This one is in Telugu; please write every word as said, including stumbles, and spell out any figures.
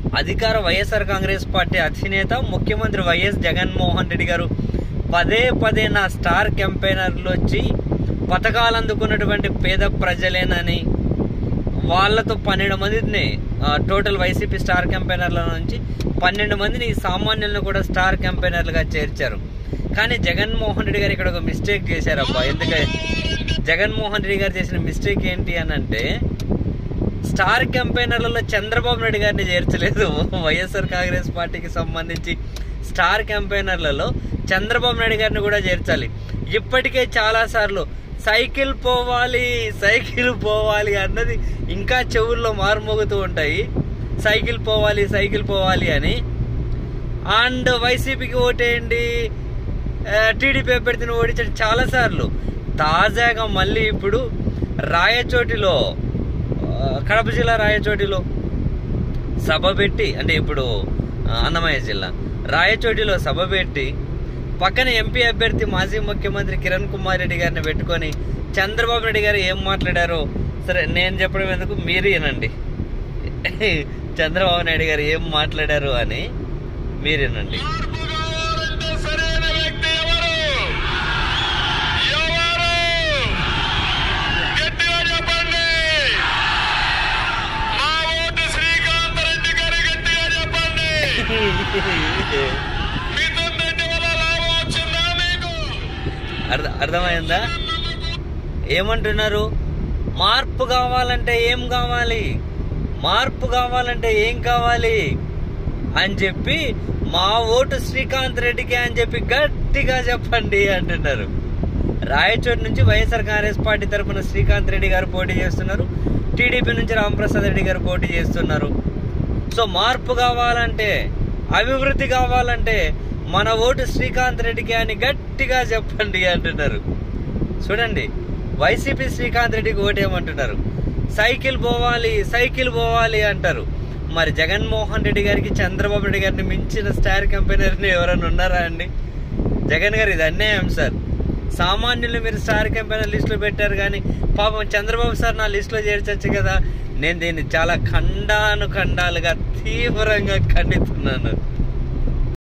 అధికార వైఎస్ఆర్ కాంగ్రెస్ పార్టీ అధినేత ముఖ్యమంత్రి వైఎస్ జగన్మోహన్ రెడ్డి గారు పదే పదే నా స్టార్ క్యాంపెయినర్లు వచ్చి పథకాలు అందుకున్నటువంటి పేద ప్రజలేనని, వాళ్ళతో పన్నెండు మందిని టోటల్ వైసీపీ స్టార్ క్యాంపెయినర్ల నుంచి పన్నెండు మందిని సామాన్యులను కూడా స్టార్ క్యాంపెయినర్లుగా చేర్చారు. కానీ జగన్మోహన్ రెడ్డి గారు ఇక్కడ ఒక మిస్టేక్ చేశారబ్బా. ఎందుకంటే జగన్మోహన్ రెడ్డి గారు చేసిన మిస్టేక్ ఏంటి అని అంటే, స్టార్ క్యాంపెయినర్లలో చంద్రబాబు నాయుడు గారిని చేర్చలేదు. వైఎస్ఆర్ కాంగ్రెస్ పార్టీకి సంబంధించి స్టార్ క్యాంపెయినర్లలో చంద్రబాబు నాయుడు గారిని కూడా చేర్చాలి. ఇప్పటికే చాలా సార్లు సైకిల్ పోవాలి సైకిల్ పోవాలి అన్నది ఇంకా చెవుల్లో మారుమోగుతూ ఉంటాయి. సైకిల్ పోవాలి సైకిల్ పోవాలి అని. అండ్ వైసీపీకి ఓటేయండి, టీడీపీ అభ్యర్థిని ఓడించండి చాలా సార్లు. తాజాగా మళ్ళీ ఇప్పుడు రాయచోటిలో, కడప జిల్లా రాయచోటిలో సభ పెట్టి, అంటే ఇప్పుడు అన్నమయ్య జిల్లా రాయచోటిలో సభ పెట్టి పక్కన ఎంపీ అభ్యర్థి మాజీ ముఖ్యమంత్రి కిరణ్ కుమార్ రెడ్డి గారిని పెట్టుకొని చంద్రబాబు నాయుడు గారు ఏం మాట్లాడారో సరే నేను చెప్పడం ఎందుకు, మీరు వినండి. చంద్రబాబు నాయుడు గారు ఏం మాట్లాడారు అని మీరు వినండి. అర్థమైందా? ఏమంటున్నారు? మార్పు కావాలంటే ఏం కావాలి, మార్పు కావాలంటే ఏం కావాలి అని చెప్పి మా ఓటు శ్రీకాంత్ రెడ్డికి అని చెప్పి గట్టిగా చెప్పండి అంటున్నారు. రాయచోటి నుంచి వైఎస్ఆర్ కాంగ్రెస్ పార్టీ తరఫున శ్రీకాంత్ రెడ్డి గారు పోటీ చేస్తున్నారు, టీడీపీ నుంచి రామప్రసాద్ రెడ్డి గారు పోటీ చేస్తున్నారు. సో మార్పు కావాలంటే, అభివృద్ధి కావాలంటే మన ఓటు శ్రీకాంత్ రెడ్డికి అని గట్టిగా చెప్పండి అంటున్నారు. చూడండి, వైసీపీ శ్రీకాంత్ రెడ్డికి ఓటేయమంటున్నారు. సైకిల్ పోవాలి సైకిల్ పోవాలి అంటారు. మరి జగన్మోహన్ రెడ్డి గారికి చంద్రబాబు నాయుడు గారిని మించిన స్టార్ క్యాంపెయినర్ని ఎవరైనా ఉన్నారా అండి? జగన్ గారు ఇది అన్యాయం సార్. సామాన్యులు మీరు స్టార్ క్యాంపెయినర్ లిస్టులో పెట్టారు, కానీ పాపం చంద్రబాబు సార్ నా లిస్టులో చేర్చచ్చు కదా. నేను దీన్ని చాలా ఖండాను ఖండాలుగా తీవ్రంగా ఖండిస్తున్నాను.